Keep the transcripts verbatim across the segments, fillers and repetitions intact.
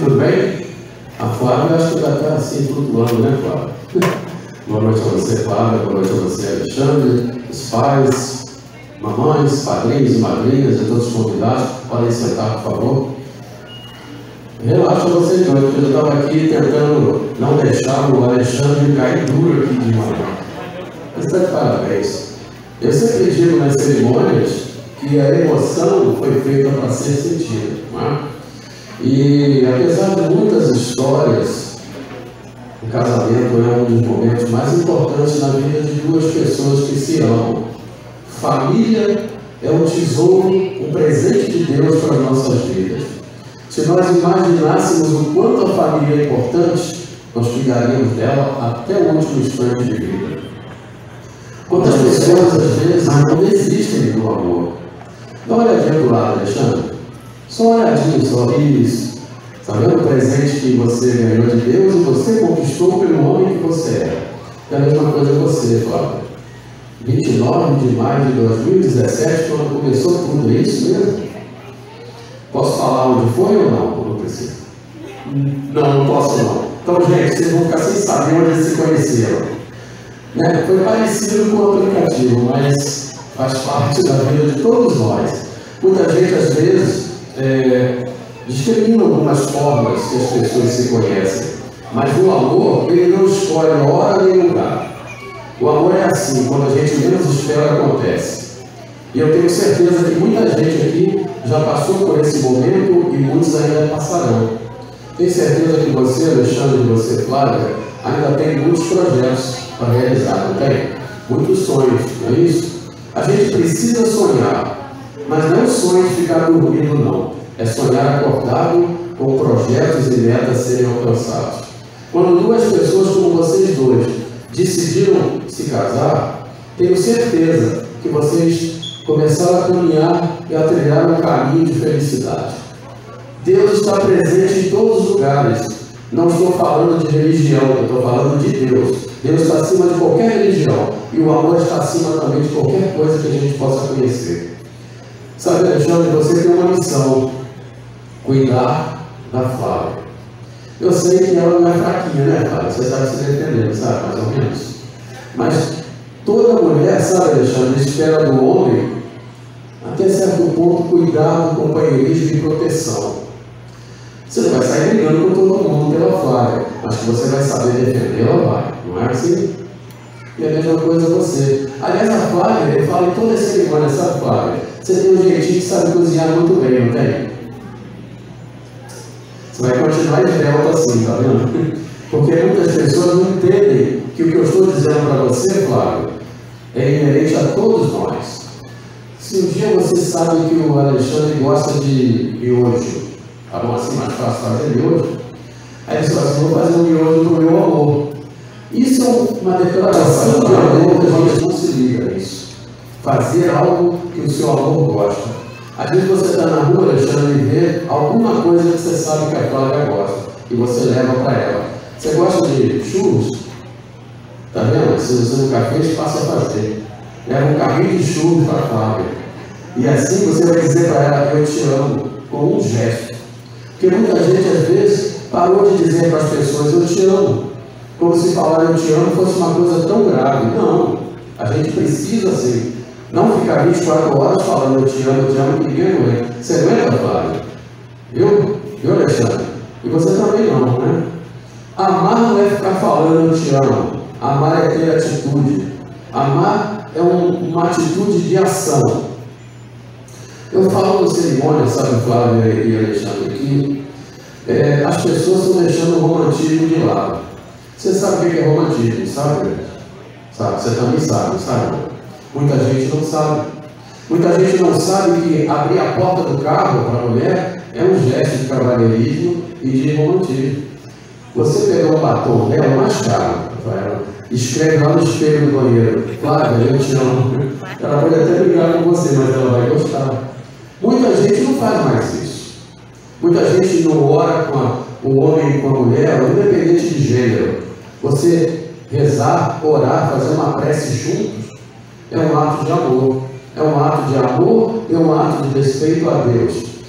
tudo bem? A Flávia acho que já está assim flutuando, né, Flávia? Boa noite a você, Flávia, boa noite a você, Alexandre, os pais, mamães, padrinhos e madrinhas e todos os convidados. Podem sentar, por favor. Relaxa vocês dois, porque eu estava aqui tentando não deixar o Alexandre cair duro aqui de manhã. Mas está de parabéns. Eu sempre digo nas cerimônias que a emoção foi feita para ser sentida, não é? E apesar de muitas histórias, o casamento é um dos momentos mais importantes na vida de duas pessoas que se amam. Família é um tesouro, um presente de Deus para as nossas vidas. Se nós imaginássemos o quanto a família é importante, nós cuidaríamos dela até o último instante de vida. Quantas pessoas, às vezes, não desistem do amor. Dá uma olhadinha do lado, Alexandre. Só uma olhadinha, só isso. Está vendo o presente que você ganhou de Deus e você conquistou pelo homem que você é? É a mesma coisa você, Flávio. vinte e nove de maio de dois mil e dezessete, quando começou tudo, é isso mesmo? Posso falar onde foi ou não? Não precisa. Não, não posso não. Então, gente, vocês vão ficar sem saber onde eles se conheceram. Né? Foi parecido com o aplicativo, mas faz parte da vida de todos nós. Muita gente, às vezes, é, discrimina algumas formas que as pessoas se conhecem, mas o amor, ele não escolhe hora nem lugar. O amor é assim, quando a gente menos espera, acontece. E eu tenho certeza que muita gente aqui já passou por esse momento e muitos ainda passarão. Tenho certeza que você, Alexandre, e você, Flávia, ainda tem muitos projetos para realizar, não tem? Muitos sonhos, não é isso? A gente precisa sonhar, mas não é o sonho de ficar dormindo, não. É sonhar acordado com projetos e metas serem alcançados. Quando duas pessoas como vocês dois decidiram se casar, tenho certeza que vocês começaram a caminhar e a trilhar um caminho de felicidade. Deus está presente em todos os lugares. Não estou falando de religião, eu estou falando de Deus. Deus está acima de qualquer religião. E o amor está acima também de qualquer coisa que a gente possa conhecer. Sabe, Alexandre, você tem uma missão: cuidar da Flávia. Eu sei que ela não é fraquinha, né, Flávia? Você sabe se defender, sabe, mais ou menos. Mas toda mulher, sabe, Alexandre, espera do homem, até certo ponto, cuidado, companheirismo e proteção. Você não vai sair brigando com todo mundo pela Flávia, mas que você vai saber defendê-la, vai. Não é assim? E a mesma coisa você. Aliás, a Flávia, ele fala em toda essa cerimônia, sabe, Flávia? Você tem um jeitinho que sabe cozinhar muito bem, não tem? Você vai continuar de volta assim, tá vendo? Porque muitas pessoas não entendem que o que eu estou dizendo para você, Flávio, é inerente a todos nós. Se um dia você sabe que o Alexandre gosta de miojo, tá bom, assim mais fácil fazer miojo, aí você fala assim: vou fazer um miojo do meu amor. Isso é uma declaração de amor que a gente não se liga nisso. Fazer algo que o seu amor gosta. Às vezes você está na rua, Alexandre, e vê alguma coisa que você sabe que a Flávia gosta e você leva para ela. Você gosta de churros? Está vendo? Se você nunca fez, passa a fazer. Leva um carrinho de churros para a Flávia. E assim você vai dizer para ela: eu te amo, com um gesto. Porque muita gente, às vezes, parou de dizer para as pessoas: eu te amo. Como se falar eu te amo fosse uma coisa tão grave. Não. A gente precisa, assim, não ficar vinte e quatro horas falando eu te amo, eu te amo, que ninguém aguenta. Você aguenta, Flávia? Eu? Eu, Alexandre? E você também não, né? Amar não é ficar falando eu te amo. Amar é ter atitude. Amar é um, uma atitude de ação. Eu falo no cerimônia, sabe, Flávia e Alexandre, aqui, é, as pessoas estão deixando o romantismo de lado. Você sabe o que é romantismo, sabe? Sabe? Você também sabe, sabe? Muita gente não sabe. Muita gente não sabe que abrir a porta do carro para a mulher é um gesto de cavalheirismo e de romantismo. Você pegar um batom dela mais caro, Rafael, escreve lá no espelho do banheiro: Flávia, eu te amo. Ela pode até brigar com você, mas ela vai gostar. Muita gente não faz mais isso. Muita gente não ora com a, o homem e com a mulher, independente de gênero. Você rezar, orar, fazer uma prece juntos é um ato de amor. É um ato de amor e um ato de respeito a Deus.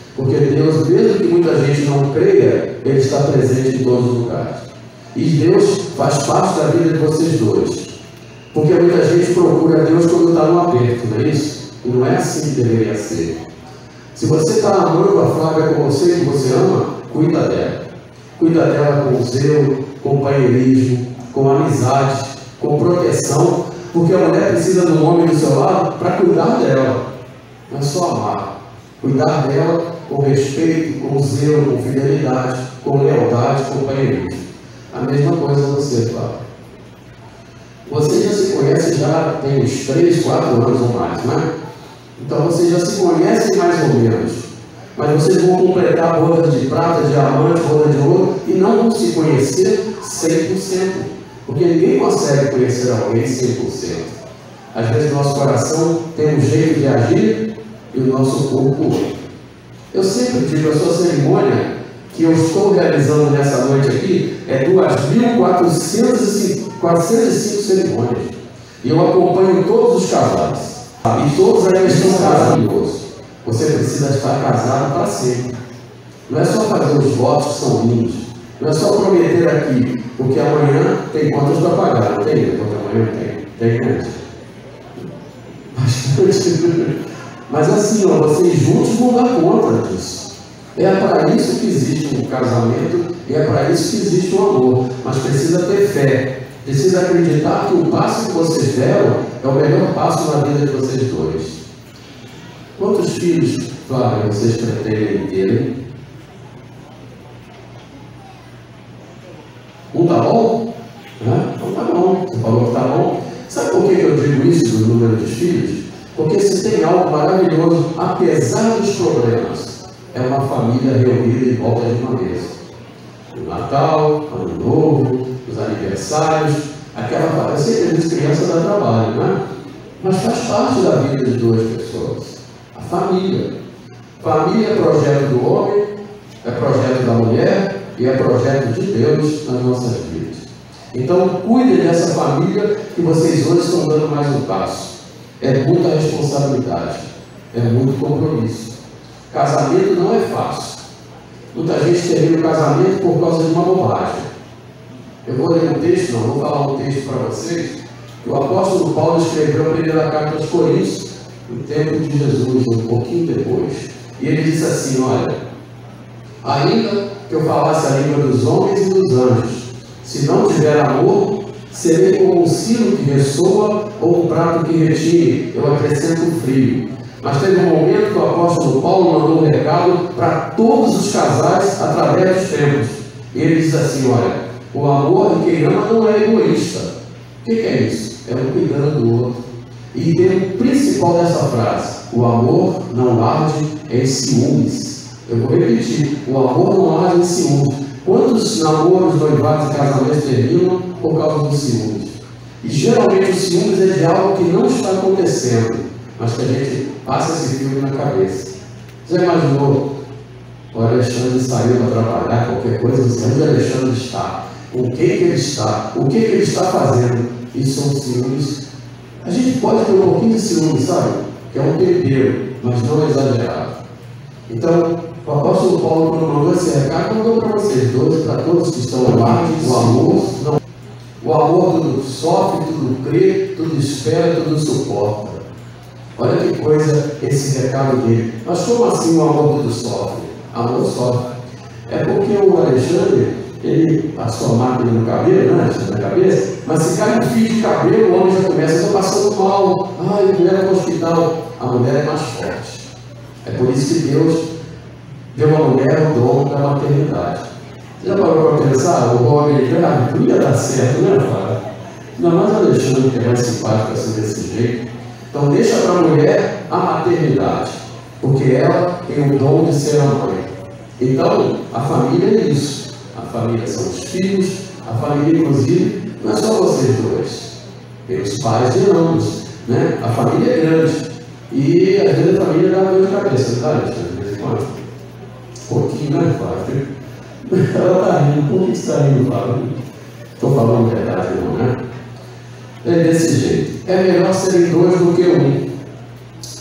Porque Deus, mesmo que muita gente não creia, Ele está presente em todos os lugares. E Deus faz parte da vida de vocês dois. Porque muita gente procura Deus quando está no aperto, não é isso? E não é assim que deveria ser. Se você está amando a Flávia com você, que você ama, cuida dela. Cuida dela com zelo, companheirismo, com amizade, com proteção, porque a mulher precisa de um homem do seu lado para cuidar dela. Não é só amar. Cuidar dela com respeito, com zelo, com fidelidade, com lealdade, com companheirismo. A mesma coisa você, Flávia. Você já se conhece, já tem uns três, quatro anos ou mais, né? Então vocês já se conhecem mais ou menos. Mas vocês vão completar bodas de prata, diamante, boda de ouro e não vão se conhecer cem por cento. Porque ninguém consegue conhecer alguém cem por cento. Às vezes nosso coração tem um jeito de agir e o nosso corpo outro. Eu sempre digo, a sua cerimônia que eu estou realizando nessa noite aqui é duas mil quatrocentas e cinco cerimônias. E eu acompanho todos os casais. E todos ainda estão casados. Você precisa estar casado para sempre. Não é só fazer os votos que são lindos. Não é só prometer aqui, porque amanhã tem contas para pagar. Não tem? Porque amanhã tem. Tem, né? Bastante. Mas assim, ó, vocês juntos vão dar conta disso. É para isso que existe um casamento e é para isso que existe um amor. Mas precisa ter fé. Precisa acreditar que o passo que vocês deram é o melhor passo na vida de vocês dois. Quantos filhos, Flávia, vocês pretendem ter? Um tá bom? Né? Então tá bom. Você falou que tá bom. Sabe por que eu digo isso do número de filhos? Porque se tem algo maravilhoso, apesar dos problemas, é uma família reunida em volta de uma mesa. O Natal, o Ano Novo, os aniversários, aquela. Eu sei que as crianças dão trabalho, né? Mas faz parte da vida de duas pessoas. A família. Família é projeto do homem, é projeto da mulher e é projeto de Deus nas nossas vidas. Então, cuidem dessa família que vocês hoje estão dando mais um passo. É muita responsabilidade, é muito compromisso. Casamento não é fácil. Muita gente termina o casamento por causa de uma bobagem. Eu vou ler um texto, não, vou falar um texto para vocês, que o apóstolo Paulo escreveu a primeira carta aos Coríntios, no tempo de Jesus, um pouquinho depois. E ele disse assim, olha, ainda que eu falasse a língua dos homens e dos anjos, se não tiver amor, serei como um sino que ressoa ou um prato que retire, eu acrescento o frio. Mas teve um momento que o apóstolo Paulo mandou um recado para todos os casais através dos tempos. E ele diz assim, olha, o amor de quem ama não é egoísta. O que, que é isso? É um cuidando do outro. E tem o principal dessa frase, o amor não arde em ciúmes. Eu vou repetir, o amor não arde em ciúmes. Quantos namoros, noivados e casamentos terminam por causa dos ciúmes? E geralmente os ciúmes é de algo que não está acontecendo, mas que a gente passa esse filme na cabeça. Você imaginou? O Alexandre saiu para trabalhar, qualquer coisa, você onde o Alexandre está? Com quem que ele está? O que, que ele está fazendo? Isso são ciúmes. A gente pode ter um pouquinho de ciúmes, sabe? Que é um tempero, mas não é exagerado. Então, o apóstolo Paulo, quando mandou esse recado, mandou para vocês dois, para todos que estão lá, o amor, não. O amor tudo sofre, tudo crê, tudo espera, tudo suporta. Olha que coisa esse recado dele. Mas como assim o amor tudo sofre? Amor sofre. É porque o Alexandre, ele passou a máquina no cabelo, né? Na cabeça, mas se cai um fio de cabelo, o homem já começa, estou passando mal. Ai, a mulher é para o hospital. A mulher é mais forte. É por isso que Deus deu à mulher o dom da maternidade. Você já parou para pensar? O Robin grave, tudo ia dar certo, né, Flávia? Ainda mais o Alexandre, que é mais simpático assim desse jeito. Então, deixa para a mulher a maternidade, porque ela tem o dom de ser a mãe. Então, a família é isso. A família são os filhos, a família, inclusive, não é só vocês dois. Tem os pais de ambos, né? A família é grande. E às vezes a família dá dor de cabeça, tá, Alexandre? De vez em quando. Um pouquinho, né, Flávia? Ela está rindo. Por que você está rindo, Flávia? Estou falando a verdade, não, né? É desse jeito. É melhor serem dois do que um. Esse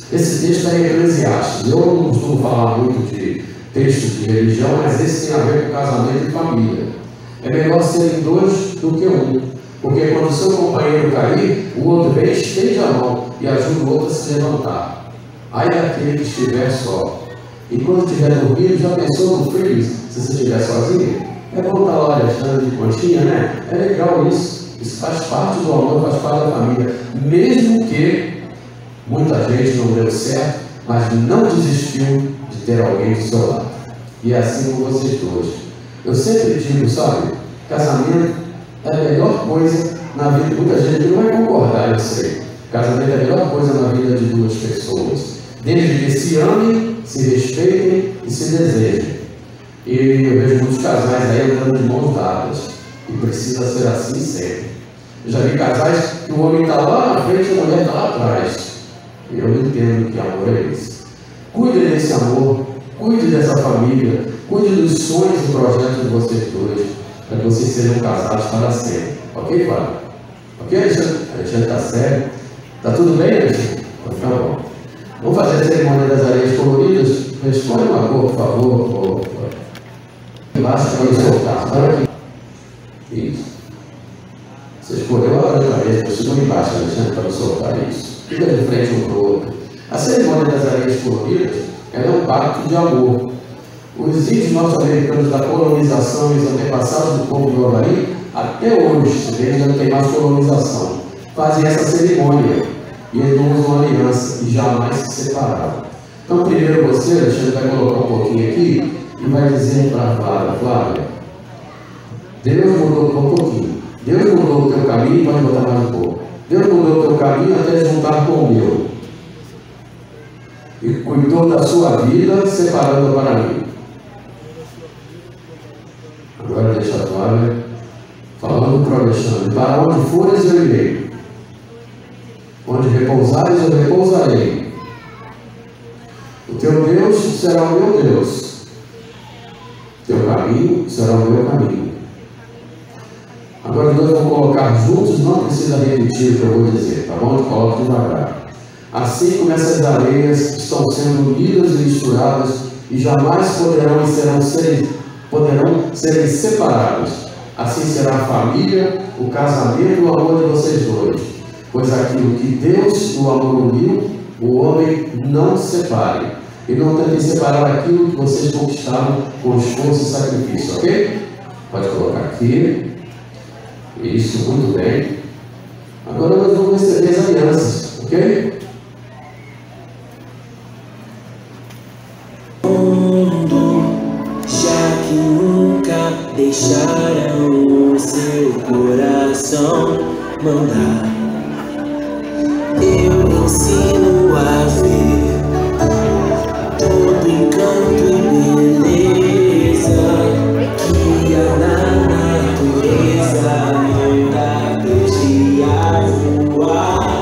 texto está em Eclesiastes. Eu não costumo falar muito de textos de religião, mas esse tem a ver com casamento e família. É melhor serem dois do que um, porque quando o seu companheiro cair, o outro vem, estende a mão e ajuda o outro a se levantar. Ai daquele que estiver só. E quando estiver dormindo, já pensou no filho, se você estiver sozinho? É bom estar lá deixando de conchinha, né? É legal isso. Isso faz parte do amor, faz parte da família. Mesmo que muita gente não deu certo, mas não desistiu de ter alguém do seu lado. E é assim com vocês dois. Eu sempre digo, sabe, casamento é a melhor coisa na vida. Muita gente não vai concordar, eu sei. Casamento é a melhor coisa na vida de duas pessoas. Desde que se amem, se respeitem e se desejem. E eu vejo muitos casais aí andando de mãos dadas. E precisa ser assim sempre. Eu já vi casais que o homem está lá na frente e a mulher está lá atrás. E eu não entendo que amor é esse. Cuide desse amor, cuide dessa família, cuide dos sonhos e projetos de vocês dois, para que vocês sejam casados para sempre. Ok, Fábio? Ok, Alexandre? Alexandre está sério? Está tudo bem, Alexandre? Então tá bom. Vamos fazer a cerimônia das areias coloridas? Responde uma cor, por favor. Por... Embaixo para eu soltar. Para aqui. Isso. Você escolheu a laranja mesmo, segura embaixo, Alexandre, para eu soltar isso. Fica de frente um para o outro. A cerimônia das areias coloridas é um pacto de amor. Os índios norte-americanos da colonização e os antepassados do povo do Havaí, até hoje, se bem que não tem mais colonização, fazem essa cerimônia e eles não usam aliança e jamais se separaram. Então, primeiro você, Alexandre, vai colocar um pouquinho aqui e vai dizer para a Flávia: Flávia, Deus mudou um pouquinho. Deus mudou o teu caminho, pode botar mais um pouco. Deus mudou o teu caminho até juntar com o meu. E cuidou da sua vida, separando para mim. Agora deixa a Flávia falando para o Alexandre: para onde fores eu irei, onde repousares eu repousarei. O teu Deus será o meu Deus, o teu caminho será o meu caminho. Agora nós vamos colocar juntos, não precisa repetir o que eu vou dizer, tá bom? Eu coloco devagar. Assim como essas areias estão sendo unidas e misturadas e jamais poderão e serão serem, poderão serem separadas. Assim será a família, o casamento e o amor de vocês dois. Pois aquilo que Deus, o amor, uniu, o homem não separe. E não tentem separar aquilo que vocês conquistaram com esforço e sacrifício, ok? Pode colocar aqui. Isso, muito bem. Agora nós vamos receber as alianças, ok? Já que nunca deixaram o seu coração mandar, eu ensino a ver todo encanto e beleza que há na natureza. Não dá desde a voar.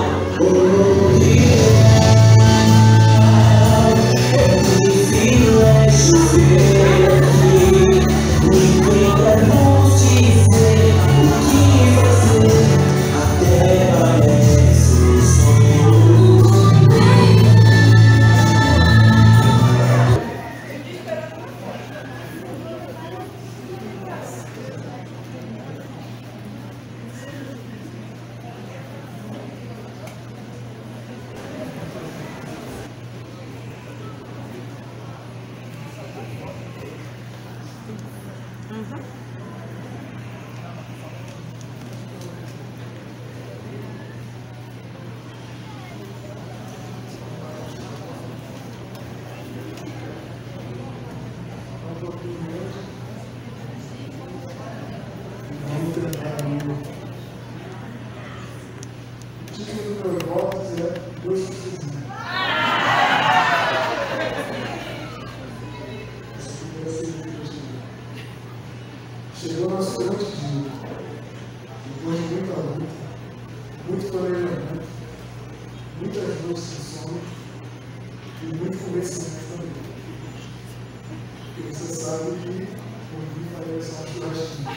Chegou o nosso grande dia, depois de muita luta, muito planejamento, muitas noites de sono e muito convencimento também. Porque você sabe que por mim parece uma churrasquinha.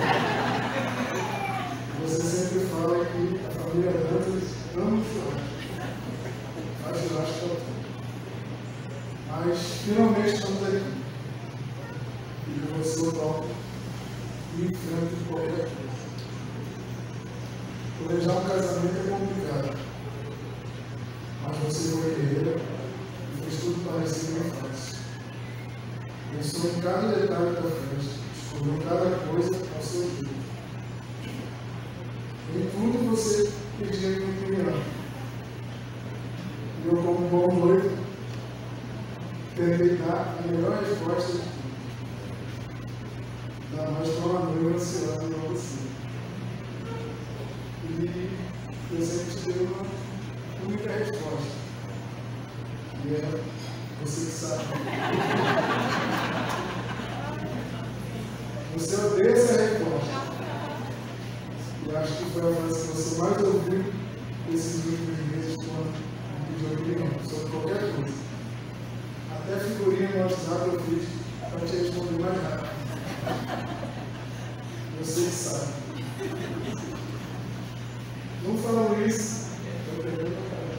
Você sempre fala que a família Dantas ama churrasco. Faz churrasco para tudo. finalmente estamos aqui. E que você o toque e enfrente qualquer coisa. Planejar um casamento é complicado, mas você foi guerreira e fez tudo parecer bem fácil. Pensou em cada detalhe da festa, escolheu cada coisa ao seu jeito. Em tudo você pedia minha opinião. E eu, como bom noivo, tentei dar a melhor resposta de tudo. Da mais para uma noiva ansiosa igual você. E eu sempre te dei uma única resposta. E é você que sabe. Você odeia essa resposta. E acho que foi a frase que você mais ouviu esses últimos meses quando me pediu opinião sobre qualquer coisa. Até figurinha no WhatsApp eu fiz para te responder mais rápido. Você que sabe. Não falando isso, eu perdendo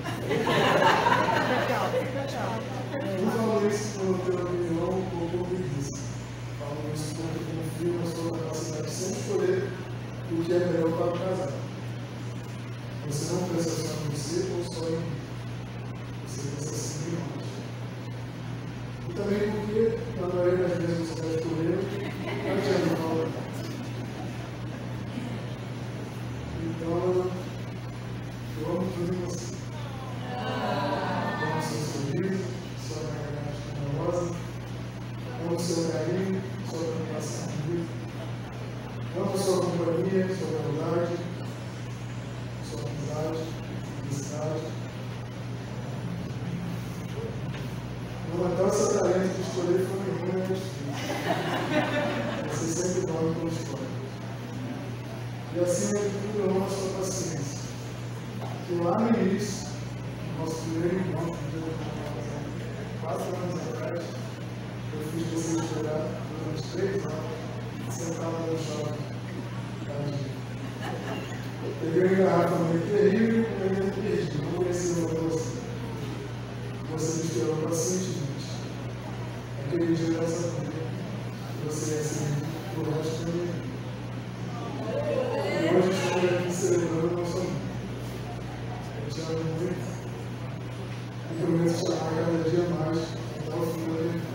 não falando isso por ter opinião ou por preguiça. Falo isso porque confio na sua capacidade de sempre escolher o que é melhor para o casal. Você não pensa só em você ou só em mim. Você pensa assim em nós. E também porque, na maioria das vezes, você está escolhendo antes de falar. Então, eu amo tudo em você. Amo seu sorriso, sua garganta generosa, amo seu carinho, sua preocupação comigo. Amo sua companhia, sua verdade, sua amizade, felicidade. Não matar o seu talento de escolher foi ruim, é difícil. Você sempre dorme com escolha. E acima de tudo, eu amo a sua paciência. Que lá no início, nosso primeiro encontro, quatro anos atrás, eu fiz você esperar durante três anos, sentado no shopping. Peguei uma garrafa muito terrível e eu me perdi, não conhecia mais você. Você me esperou pacientemente. Aquele dia dessa vida, você ia ser o resto da minha vida. E hoje estou aqui celebrando o nosso amor. Eu te amo muito e prometo te amar cada dia mais até o fim da minha vida.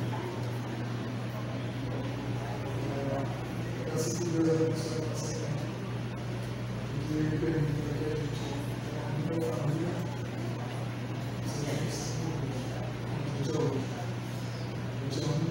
Peço que Deus abençoe a nossa vida. Que Ele permita que a gente tenha uma família. Seja isso. Eu te amo. Eu te amo muito.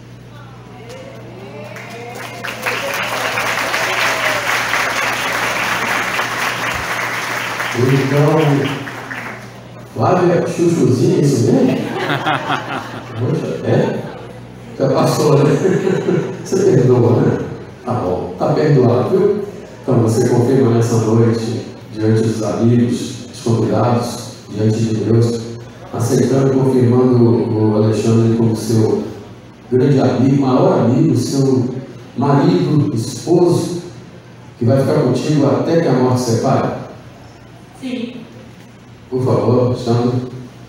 Então, Flávia é chuchuzinha, é isso mesmo? Poxa, é? Já passou, né? Você perdoa, né? Tá bom, tá perdoado, viu? Então você confirma nessa noite, diante dos amigos, dos convidados, diante de Deus, aceitando e confirmando o Alexandre como seu grande amigo, maior amigo, seu marido, esposo, que vai ficar contigo até que a morte separe? Sim. Por favor, Alexandre.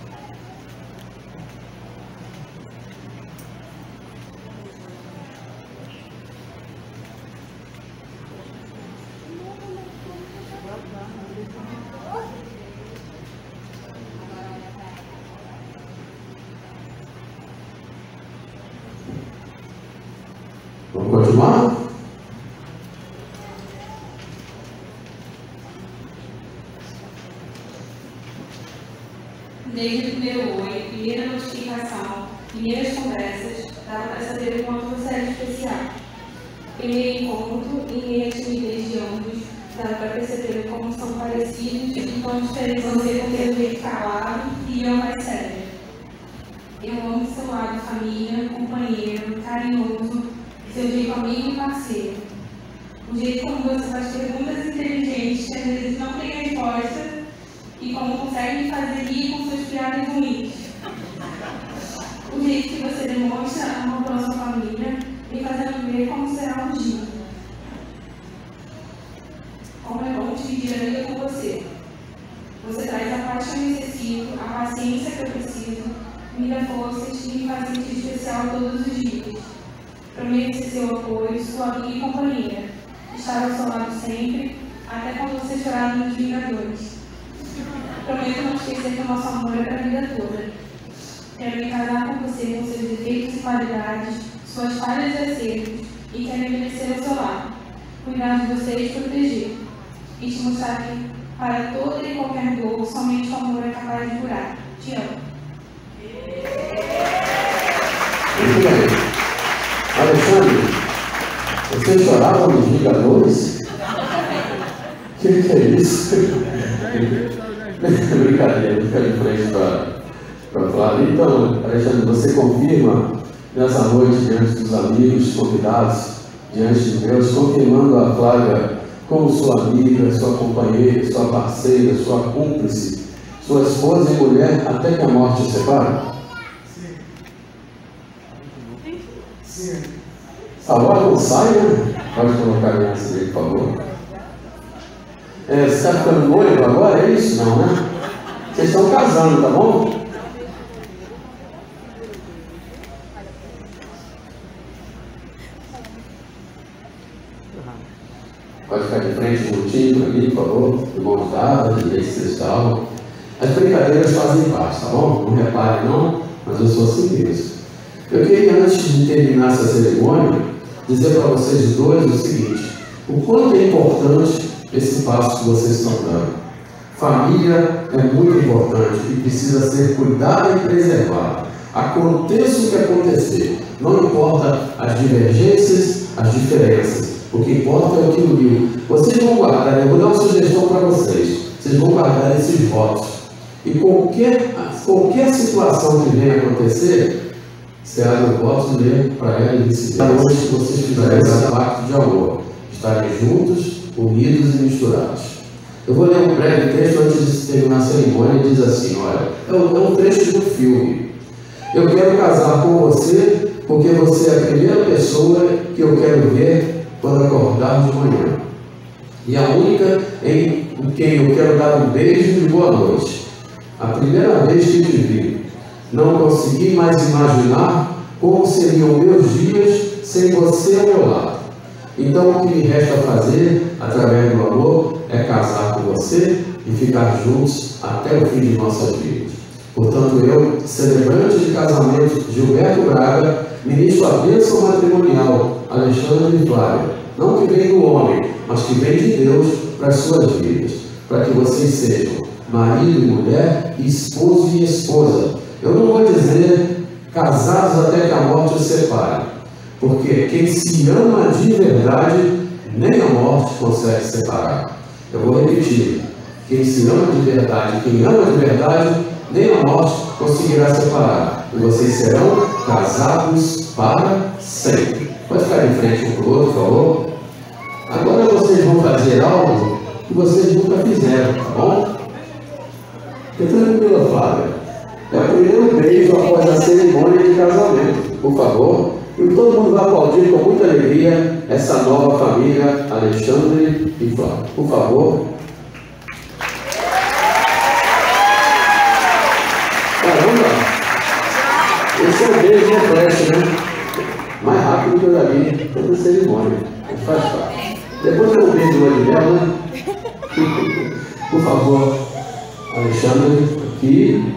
Vamos continuar? Desde o primeiro oi, primeira notificação, primeiras conversas, dava para saber o quanto você era especial. Primeiro encontro, em meio à timidez de ambos, dava para perceber como são parecidos e quão diferente você com seu jeito calado e eu mais sério. Eu amo seu lado família, companheiro, carinhoso, seu jeito amigo e parceiro. O jeito como você faz perguntas inteligentes que às vezes não tem resposta e como consegue me fazer rir com suas piadas ruins. O jeito que você demonstra amor pela sua família, me fazendo ver como será um dia. Como é bom dividir a vida com você. Você traz a paz que eu necessito, a paciência que eu preciso, me dá forças e me faz sentir especial todos os dias. Prometo ser seu apoio, sua amiga e companheira. Estar ao seu lado sempre, até quando você chorar nos Vingadores. Prometo não esquecer que o nosso amor é para a vida toda. Quero me casar com você com seus defeitos e qualidades, suas falhas e acertos, e quero envelhecer ao seu lado, cuidar de você e te proteger. E te mostrar que, para toda e qualquer dor, somente o amor é capaz de curar. Te amo. Muito bem. Alexandre, você chorava nos Vingadores? O que, que é isso? Brincadeira, fica de frente para falar. Então, Alexandre, você confirma nessa noite, diante dos amigos, convidados, diante de Deus, confirmando a Flávia como sua amiga, sua companheira, sua parceira, sua cúmplice, sua esposa e mulher, até que a morte os separe? Sim. Agora não sai, né? Pode colocar a aliança dele, por favor. É, você está ficando noivo agora? É isso? Não, né? Vocês estão casando, tá bom? Pode ficar de frente juntinho ali, por favor. De mãos dadas, de jeito que vocês estavam. As brincadeiras fazem parte, tá bom? Não repare não, mas eu sou assim mesmo. Eu queria, antes de terminar essa cerimônia, dizer para vocês dois o seguinte: o quanto é importante esse passo que vocês estão dando. Família é muito importante e precisa ser cuidada e preservada. Aconteça o que acontecer, não importa as divergências, as diferenças. O que importa é o que uniu. Vocês vão guardar, eu vou dar uma sugestão para vocês. Vocês vão guardar esses votos. E qualquer, qualquer situação que venha acontecer, você abre o voto e lê para ela e vice-versa. Hoje, se vocês fizerem esse pacto de amor, estarem juntos, unidos e misturados. Eu vou ler um breve texto antes de terminar a cerimônia. Diz assim, olha, é um, é um trecho do filme. Eu quero casar com você porque você é a primeira pessoa que eu quero ver quando acordar de manhã. E a única em quem eu quero dar um beijo de boa noite. A primeira vez que te vi, não consegui mais imaginar como seriam meus dias sem você ao meu lado. Então o que me resta fazer, através do amor, é casar com você e ficar juntos até o fim de nossas vidas. Portanto, eu, celebrante de casamento Gilberto Braga, ministro a bênção matrimonial Alexandre e Flávia, não que vem do homem, mas que vem de Deus para as suas vidas, para que vocês sejam marido e mulher, esposo e esposa. Eu não vou dizer casados até que a morte os separe, porque quem se ama de verdade, nem a morte consegue separar. Eu vou repetir: quem se ama de verdade, quem ama de verdade, nem a morte conseguirá separar. E vocês serão casados para sempre. Pode ficar em frente um para o outro, por favor. Agora vocês vão fazer algo que vocês nunca fizeram, tá bom? Fique tranquila, Flávia. É o primeiro beijo após a cerimônia de casamento. Por favor. E todo mundo vai aplaudir com muita alegria essa nova família, Alexandre e Flávia. Por favor. Caramba! Esse é o beijo no flash, né? Mais rápido que eu já vi toda a cerimônia. Faz parte. Depois eu beijo de lua de mel, né? Por favor, Alexandre, aqui.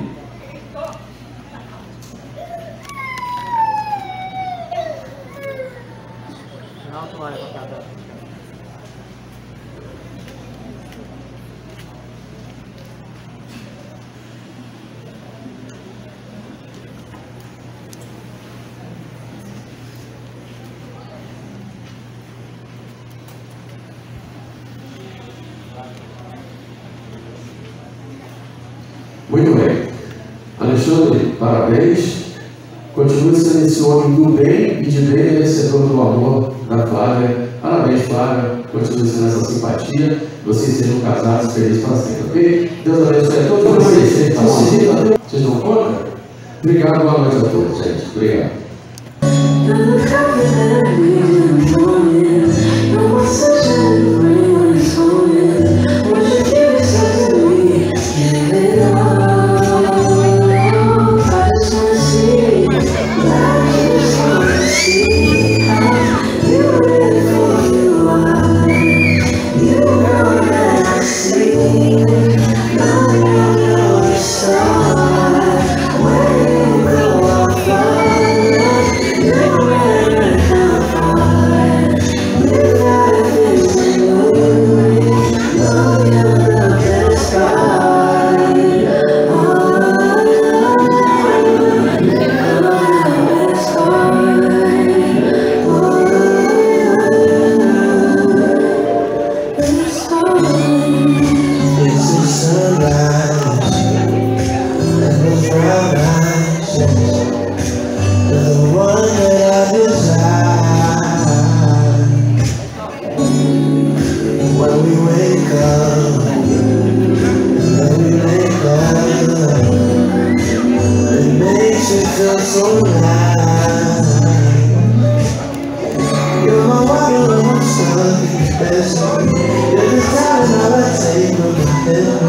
Muito bem. Alexandre, parabéns. Continue sendo esse homem do bem e de bem merecedor do amor da Flávia. Parabéns, Flávia. Continue sendo essa simpatia. Vocês sejam casados felizes para sempre, ok? Deus abençoe a todos vocês. Vocês não contam? Obrigado, boa noite a todos, gente. Obrigado. I just wanna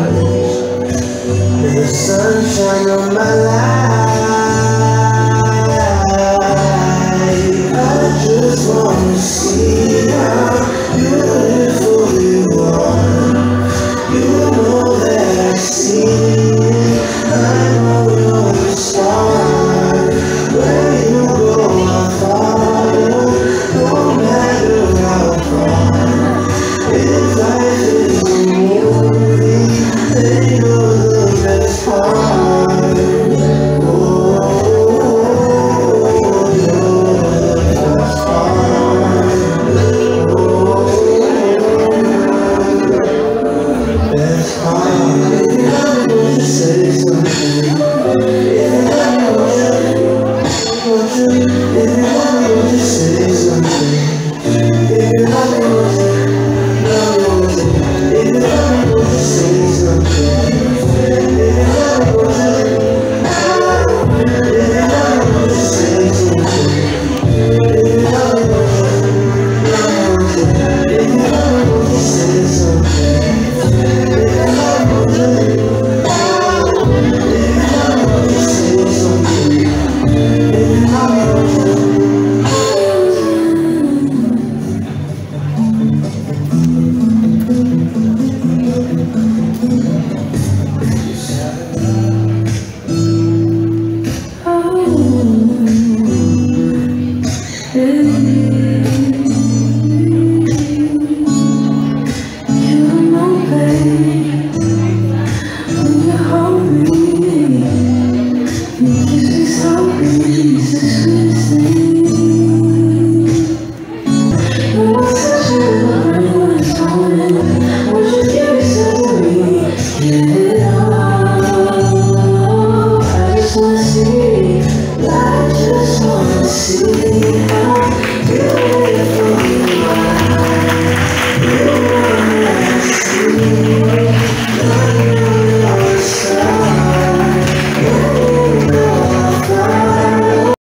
The sunshine on my life.